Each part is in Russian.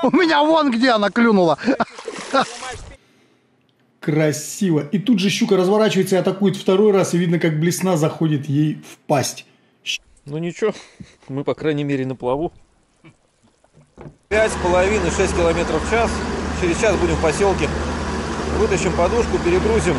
У меня вон где она клюнула. Красиво. И тут же щука разворачивается и атакует второй раз, и видно, как блесна заходит ей в пасть. Ну ничего, мы по крайней мере на плаву. 5,5-6 километров в час. Через час будем в поселке. Вытащим подушку, перегрузим.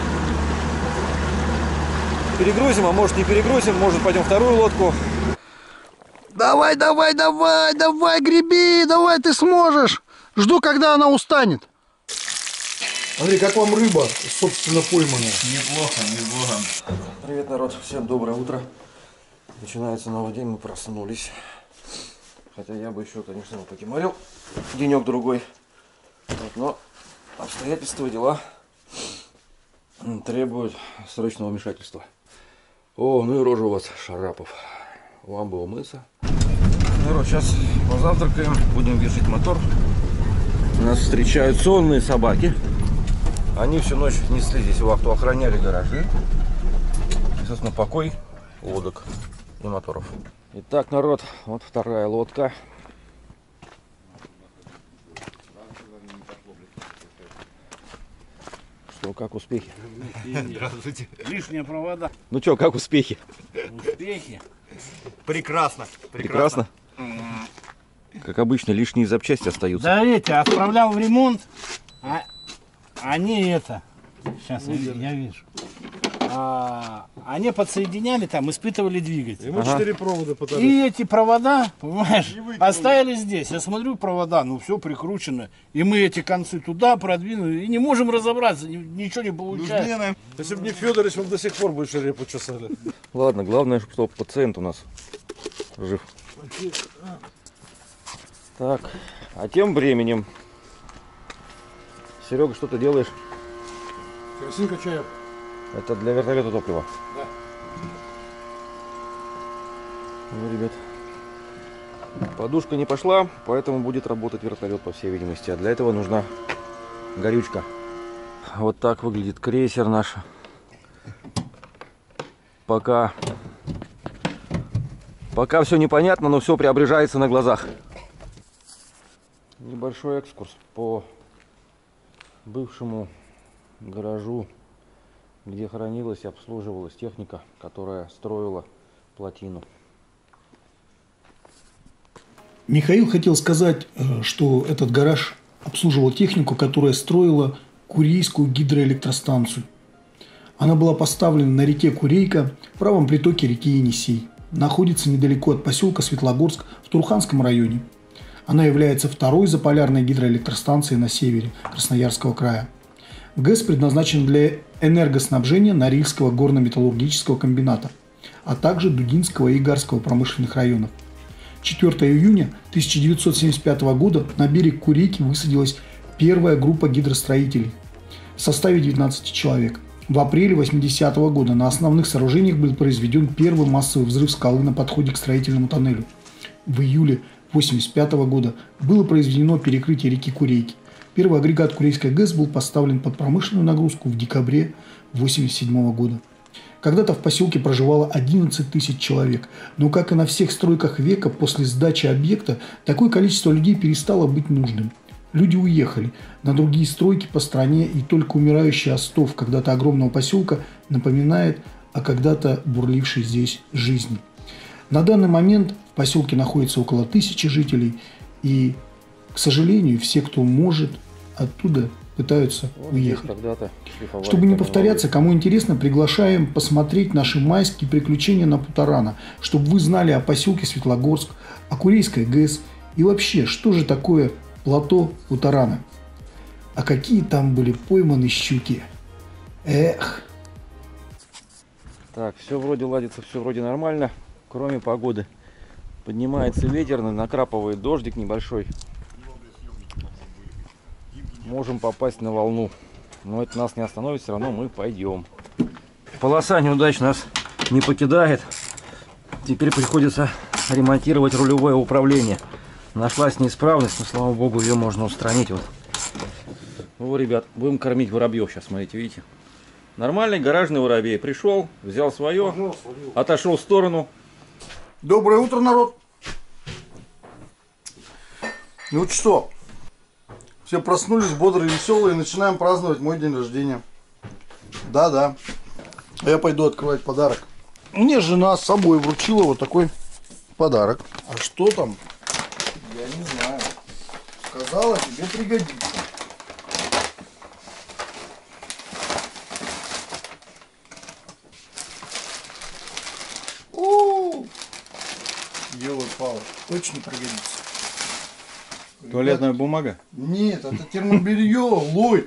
Перегрузим, а может не перегрузим, может пойдем вторую лодку. Давай, давай, давай, давай, греби, давай, ты сможешь. Жду, когда она устанет. Андрей, как вам рыба, собственно, пойманная? Неплохо, неплохо. Привет, народ, всем доброе утро. Начинается новый день, мы проснулись. Хотя я бы еще, конечно, покемарил денек-другой. Вот, но обстоятельства и дела требуют срочного вмешательства. О, ну и рожа у вас, Шарапов. Вам бы умыться. Народ, сейчас позавтракаем, будем вешать мотор. Нас встречают сонные собаки. Они всю ночь несли здесь вахту, охраняли гаражи. И, собственно, покой лодок и моторов. Итак, народ, вот вторая лодка. Что, как успехи? Здравствуйте. Лишние провода. Ну что, как успехи? Успехи. Прекрасно. Прекрасно. Как обычно, лишние запчасти остаются. Да эти, отправлял в ремонт, а они это, сейчас я вижу, они подсоединяли там, испытывали двигатель. И мы 4 провода пытались. И эти провода, понимаешь, оставили здесь. Я смотрю, провода, ну все прикручено. И мы эти концы туда продвинули. И не можем разобраться, ничего не получается. Если бы не Федорович, мы до сих пор больше репу чесали. Ладно, главное, чтобы пациент у нас жив. Так, а тем временем, Серега, что ты делаешь? Керосин качаю. Это для вертолета топлива? Да. Ну, ребят, подушка не пошла, поэтому будет работать вертолет, по всей видимости. А для этого нужна горючка. Вот так выглядит крейсер наш. Пока все непонятно, но все преображается на глазах. Небольшой экскурс по бывшему гаражу, где хранилась и обслуживалась техника, которая строила плотину. Михаил хотел сказать, что этот гараж обслуживал технику, которая строила Курейскую гидроэлектростанцию. Она была поставлена на реке Курейка, в правом притоке реки Енисей. Находится недалеко от поселка Светлогорск в Турханском районе. Она является второй заполярной гидроэлектростанцией на севере Красноярского края. ГЭС предназначен для энергоснабжения Норильского горно-металлургического комбината, а также Дудинского и Игарского промышленных районов. 4 июня 1975 года на берег Курейки высадилась первая группа гидростроителей в составе 19 человек. В апреле 1980 года на основных сооружениях был произведен первый массовый взрыв скалы на подходе к строительному тоннелю. В июле 1985 года было произведено перекрытие реки Курейки. Первый агрегат Курейской ГЭС был поставлен под промышленную нагрузку в декабре 1987 года. Когда-то в поселке проживало 11 тысяч человек, но, как и на всех стройках века, после сдачи объекта такое количество людей перестало быть нужным. Люди уехали на другие стройки по стране, и только умирающий остов когда-то огромного поселка напоминает о когда-то бурлившей здесь жизни. На данный момент в поселке находится около 1000 жителей, и, к сожалению, все, кто может, оттуда пытаются уехать. Чтобы не повторяться, кому интересно, приглашаем посмотреть наши майские приключения на Путарана, чтобы вы знали о поселке Светлогорск, о Курейской ГЭС и вообще, что же такое плато Путарана. А какие там были пойманы щуки. Эх. Так, все вроде ладится, все вроде нормально, кроме погоды. Поднимается ветер, накрапывает дождик небольшой. Можем попасть на волну, но это нас не остановит, все равно мы пойдем. Полоса неудач нас не покидает. Теперь приходится ремонтировать рулевое управление. Нашлась неисправность, но, слава богу, ее можно устранить. Вот. Ну, ребят, будем кормить воробьев сейчас, смотрите, видите. Нормальный гаражный воробей. Пришел, взял свое, отошел в сторону. Доброе утро, народ. Ну что, все проснулись бодрые, веселые и начинаем праздновать мой день рождения. Да-да. А я пойду открывать подарок. Мне жена с собой вручила вот такой подарок. А что там? Я не знаю. Сказала, тебе пригодится. Елы-палы, точно пригодится. Туалетная бумага? Нет, это термобелье, Лой.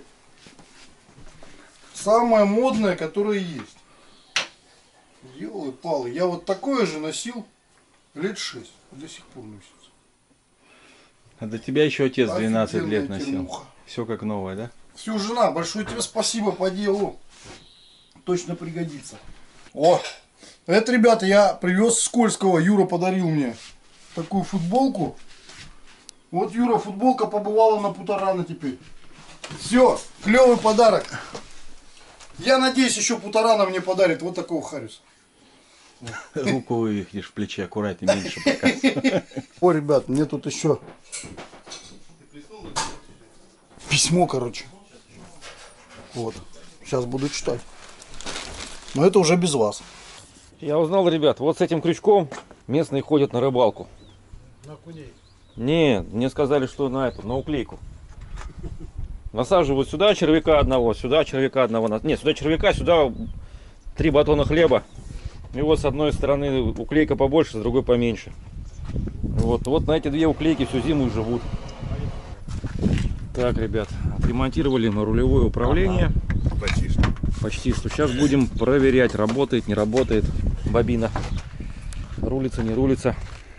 Самое модное, которое есть. Елы-палы, я вот такое же носил лет 6. До сих пор носится. А до тебя еще отец 12 лет Офигенная носил. термуха. Все как новое, да? Все, жена, большое тебе спасибо по делу. Точно пригодится. О, это, ребята, я привез с Кольского. Юра подарил мне такую футболку. Вот, Юра, футболка побывала на Путарана теперь. Все, клевый подарок. Я надеюсь, еще Путарана мне подарит вот такого Хариуса. Руку вывихнешь в плече, аккуратнее, меньше показывай. О, ребят, мне тут еще письмо, короче. Вот, сейчас буду читать. Но это уже без вас. Я узнал, ребят, вот с этим крючком местные ходят на рыбалку. На куней. Нет, мне сказали, что на эту, на уклейку. Насаживают сюда червяка одного, сюда червяка одного. Нет, сюда червяка, сюда 3 батона хлеба. И вот с одной стороны уклейка побольше, с другой поменьше. Вот на эти 2 уклейки всю зиму и живут. Так, ребят, отремонтировали мы рулевое управление. Почти что. Сейчас будем проверять, работает, не работает бобина. Рулится, не рулится.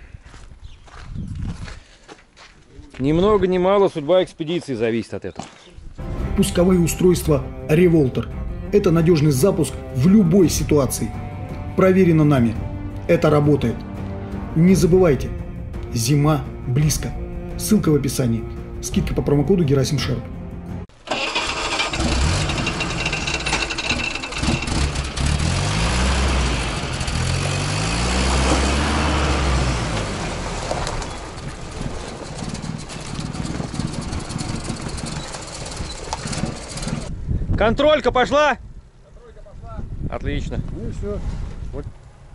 Ни много ни мало судьба экспедиции зависит от этого. Пусковые устройства Revolter. Это надежный запуск в любой ситуации. Проверено нами. Это работает. Не забывайте, зима близко. Ссылка в описании. Скидка по промокоду Герасим Шерп. Контролька пошла? Отлично. Ну и все. Вот.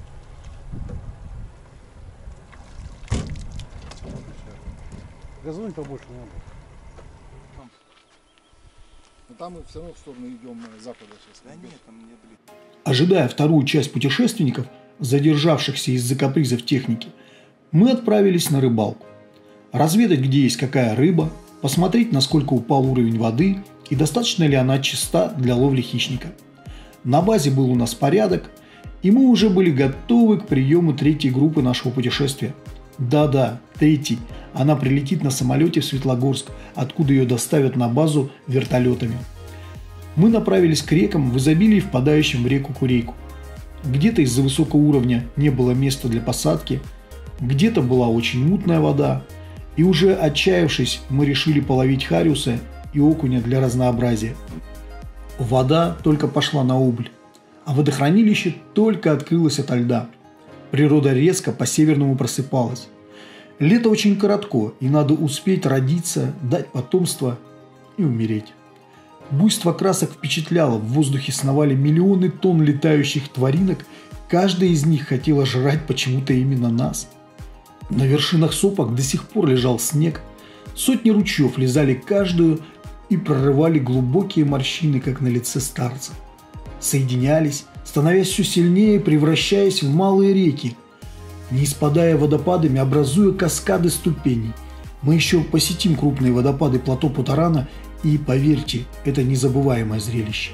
Газонь побольше надо. Но там мы все равно в сторону идем запада сейчас. Да нет, там нет. Ожидая вторую часть путешественников, задержавшихся из-за капризов техники, мы отправились на рыбалку. Разведать, где есть какая рыба, посмотреть, насколько упал уровень воды и достаточно ли она чиста для ловли хищника. На базе был у нас порядок, и мы уже были готовы к приему 3-й группы нашего путешествия. Да-да, 3-й. Она прилетит на самолете в Светлогорск, откуда ее доставят на базу вертолетами. Мы направились к рекам в изобилии, впадающим в реку Курейку. Где-то из-за высокого уровня не было места для посадки, где-то была очень мутная вода, и уже отчаявшись, мы решили половить хариуса и окуня для разнообразия. Вода только пошла на убыль, а водохранилище только открылось ото льда. Природа резко по-северному просыпалась. Лето очень коротко, и надо успеть родиться, дать потомство и умереть. Буйство красок впечатляло, в воздухе сновали миллионы тонн летающих тваринок, каждая из них хотела жрать почему-то именно нас. На вершинах сопок до сих пор лежал снег, сотни ручьев лизали каждую и прорывали глубокие морщины, как на лице старца. Соединялись, становясь все сильнее, превращаясь в малые реки, не спадая водопадами, образуя каскады ступеней. Мы еще посетим крупные водопады плато Путарана, и, поверьте, это незабываемое зрелище.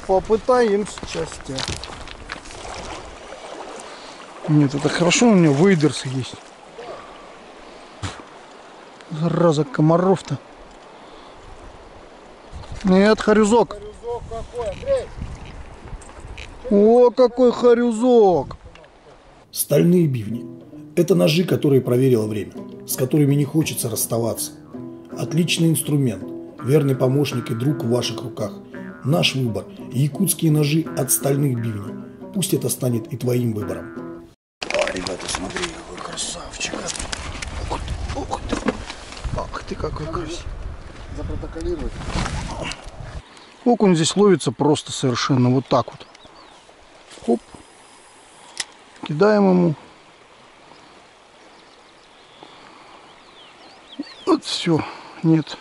Попытаем счастья. Нет, это хорошо, у меня вейдерсы есть. Зараза, комаров-то. Нет, хорюзок. О, какой хорюзок. Стальные бивни. Это ножи, которые проверило время, с которыми не хочется расставаться. Отличный инструмент, верный помощник и друг в ваших руках. Наш выбор – якутские ножи от стальных бивней. Пусть это станет и твоим выбором. О, ребята, смотри, какой красавчик. Ух ты. Ах ты, какой красивый. Запротоколировать. Окунь здесь ловится просто совершенно вот так вот. Хоп. Кидаем ему. Вот все. Нет.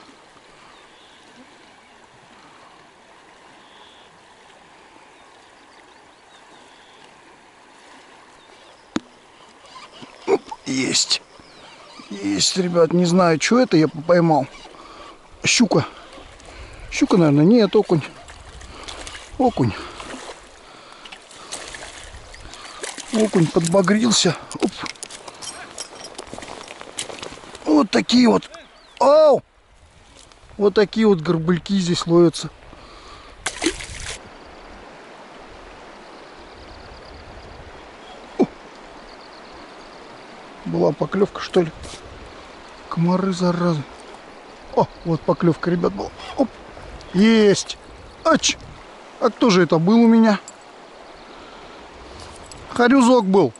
Оп, есть. Есть, ребят. Не знаю, что это я поймал. Щука. Щука, наверное. Нет, окунь. Окунь. Окунь подбагрился. Оп. Вот такие вот. Ау! Вот такие вот горбыльки здесь ловятся. О! Была поклевка, что ли? Комары, заразы. О, вот поклевка, ребят, была. Оп. Есть. Ач. А кто же это был у меня? Хорюзок был.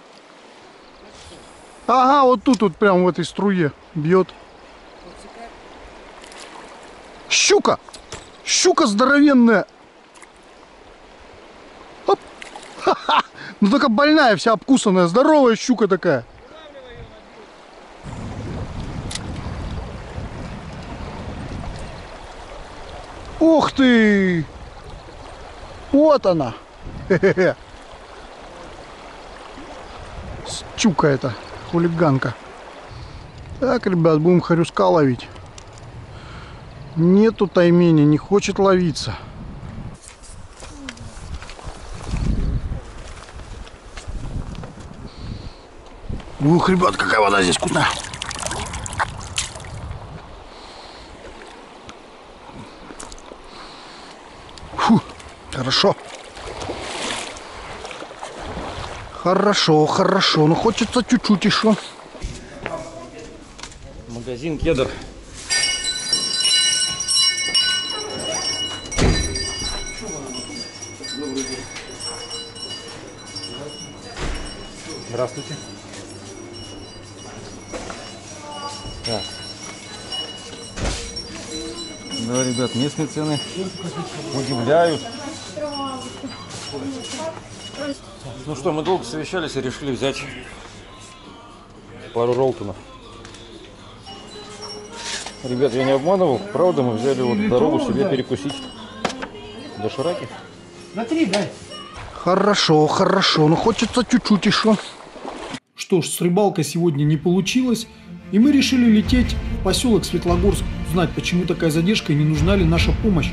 Ага, вот тут вот прям в этой струе бьет. Щука! Щука здоровенная! Оп. Ха-ха. Ну только больная, вся обкусанная, здоровая щука такая. Ух ты! Вот она! Хе-хе-хе. Щука эта, хулиганка. Так, ребят, будем хорюзка ловить. Нету таймени, не хочет ловиться. Ух, ребят, какая вода здесь вкусная. Фу, хорошо. Хорошо, хорошо. Но хочется чуть-чуть еще. Магазин Кедр. Здравствуйте. Так. Да, ребят, местные цены удивляют. Ну что, мы долго совещались и решили взять пару ролтонов. Ребят, я не обманывал, правда, мы взяли вот дорогу себе перекусить. Дошираки. На 3 дай. Хорошо, хорошо, но хочется чуть-чуть еще. Что ж, с рыбалкой сегодня не получилось, и мы решили лететь в поселок Светлогорск, узнать, почему такая задержка и не нужна ли наша помощь.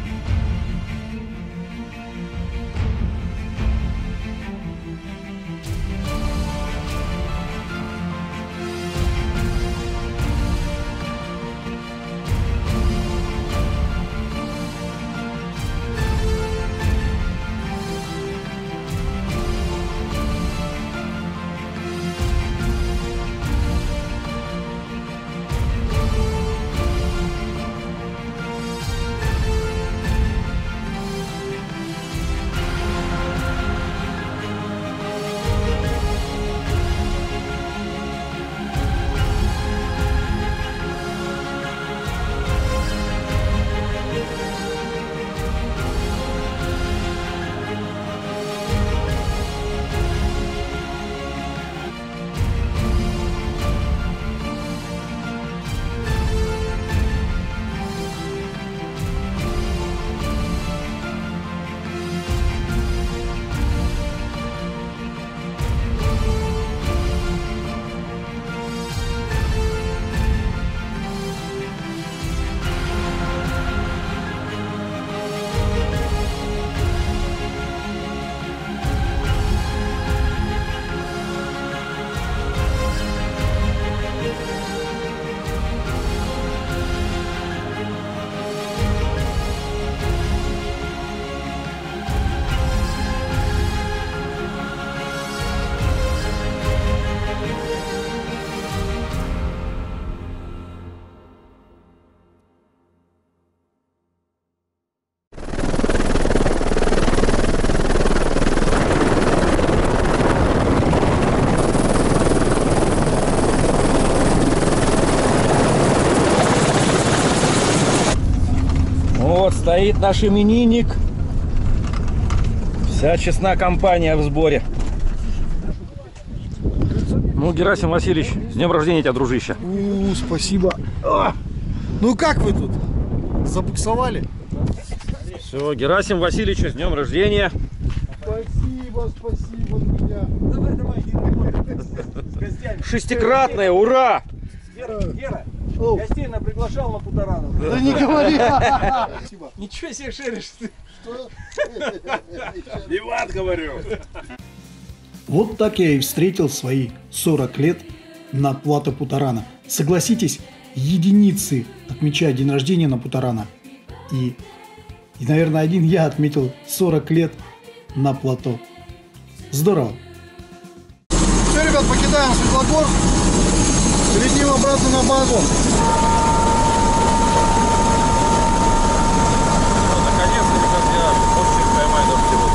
Стоит наш именинник. Вся честная компания в сборе. Ну, Герасим Васильевич, с днем рождения тебя, дружище. Спасибо. Ну как вы тут? Забуксовали? Все, Герасим Васильевич, с днем рождения. Спасибо, друзья. Шестикратное, ура! Гера, гостей приглашал на Путарану. Да не говори. Ничего себе шеришь ты. Иван, говорю. Вот так я и встретил свои 40 лет на плато Путарана. Согласитесь, единицы отмечают день рождения на Путарана. И, наверное, один я отметил 40 лет на плато. Здорово. Все, ребят, покидаем Светлогорск. Летим обратно на базу. Наконец-то, ребят, я очень поймаю до всего.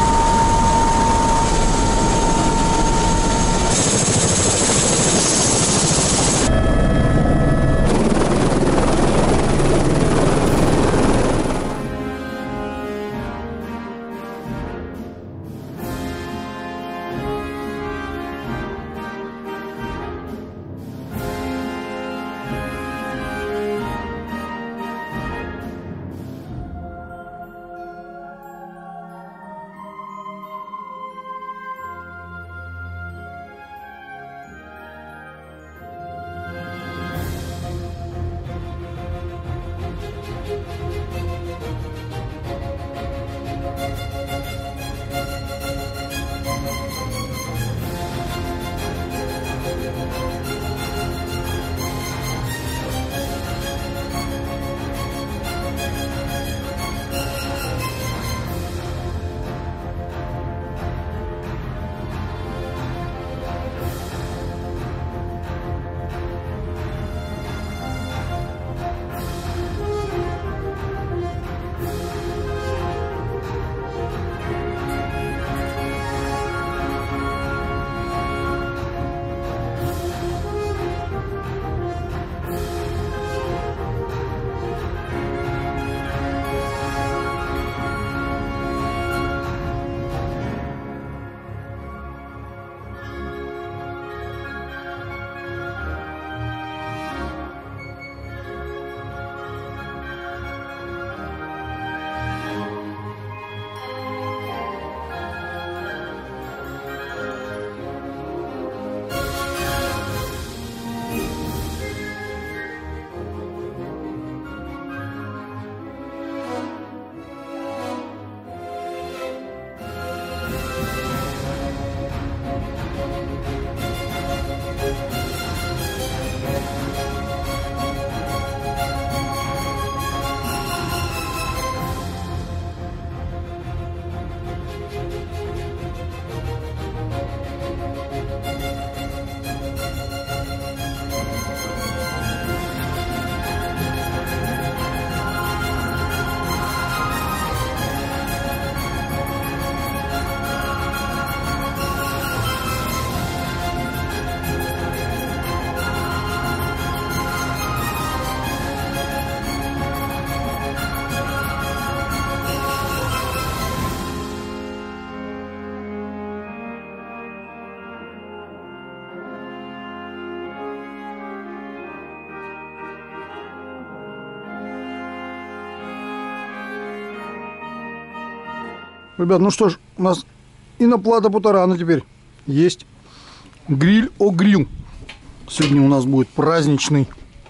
Ребят, ну что ж, у нас и на плато Путарана теперь есть гриль-о-гриль. Сегодня у нас будет праздничный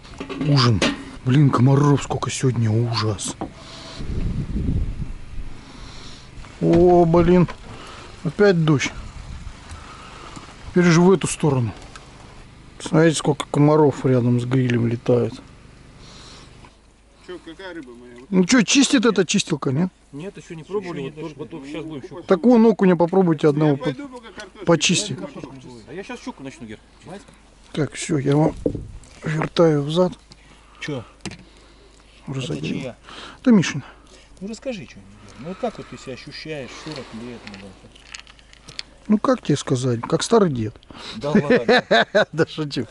ужин. Блин, комаров сколько сегодня, ужас. О, блин, опять дождь. Теперь же в эту сторону. Смотрите, сколько комаров рядом с грилем летает. Че, какая рыба моя? Ну что, чистит эта чистилка, нет? Нет, еще не пробовали, только сейчас будем щуку. Так вон окуня попробуйте одного Пойду пока картошку. почистить. А я сейчас щуку начну, Гер. Знаете? Так, все, я вам вертаю взад. Че? Уже Это чья? Да, Мишин. Ну расскажи что-нибудь. Ну как вот ты себя ощущаешь 40 лет? Ну как тебе сказать, как старый дед. Да ладно. Да шучу.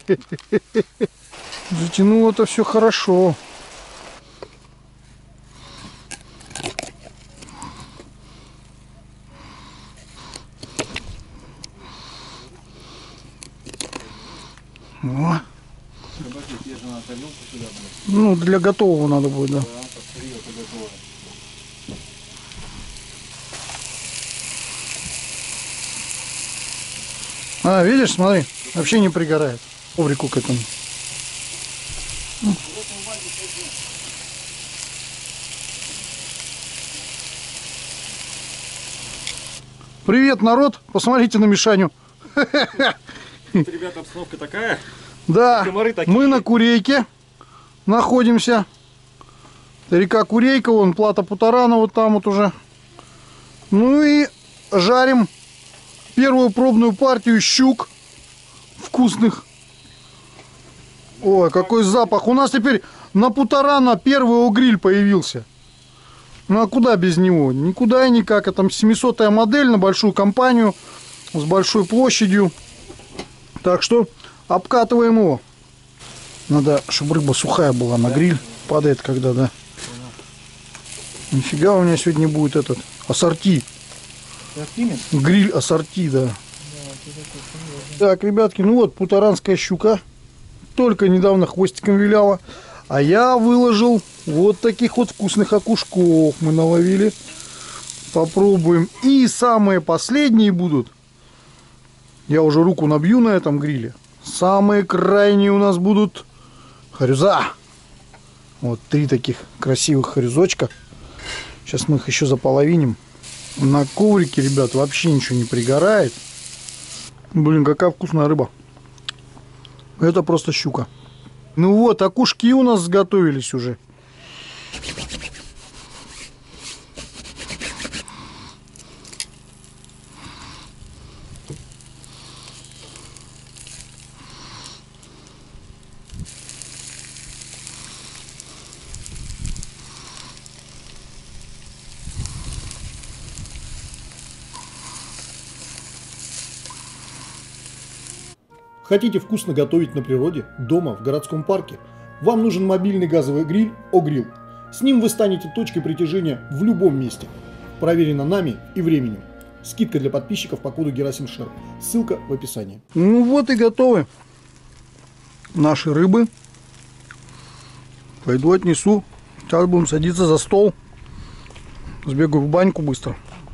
Затянуло это все хорошо. Ну, для готового надо будет, да. А, видишь, смотри, вообще не пригорает. Коврику к этому. Привет, народ! Посмотрите на Мишаню. Ребята, обстановка такая. Да, Комары такие. мы на Курейке находимся. Река Курейка, вон плата Путарана вот там вот уже. Ну и жарим первую пробную партию щук вкусных. Ой, какой запах. У нас теперь на Путарана первый гриль появился. Ну а куда без него? Никуда и никак. Это 700-я модель на большую компанию с большой площадью. Так что обкатываем его. Надо, чтобы рыба сухая была на гриль. Падает когда, да. Нифига у меня сегодня будет этот ассорти. Гриль ассорти, да. Так, ребятки, ну вот путаранская щука. Только недавно хвостиком виляла. А я выложил вот таких вот вкусных окушков. Мы наловили. Попробуем. И самые последние будут. Я уже руку набью на этом гриле. Самые крайние у нас будут харюза. Вот 3 таких красивых харюзочка. Сейчас мы их еще заполовиним. На коврике, ребят, вообще ничего не пригорает. Блин, какая вкусная рыба. Это просто щука. Ну вот, окушки у нас сготовились уже. Хотите вкусно готовить на природе, дома, в городском парке? Вам нужен мобильный газовый гриль Огрилл. С ним вы станете точкой притяжения в любом месте. Проверено нами и временем. Скидка для подписчиков по коду Герасим Шер. Ссылка в описании. Ну вот и готовы наши рыбы. Пойду отнесу. Сейчас будем садиться за стол. Сбегаю в баньку быстро.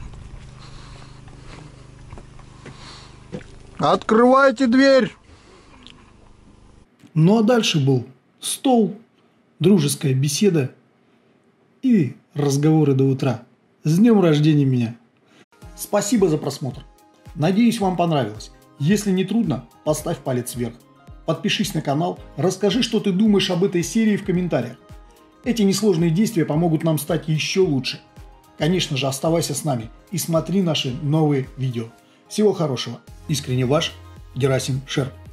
Открывайте дверь! Ну а дальше был стол, дружеская беседа и разговоры до утра. С днем рождения меня! Спасибо за просмотр. Надеюсь, вам понравилось. Если не трудно, поставь палец вверх. Подпишись на канал, расскажи, что ты думаешь об этой серии в комментариях. Эти несложные действия помогут нам стать еще лучше. Конечно же, оставайся с нами и смотри наши новые видео. Всего хорошего. Искренне ваш Герасим Шер.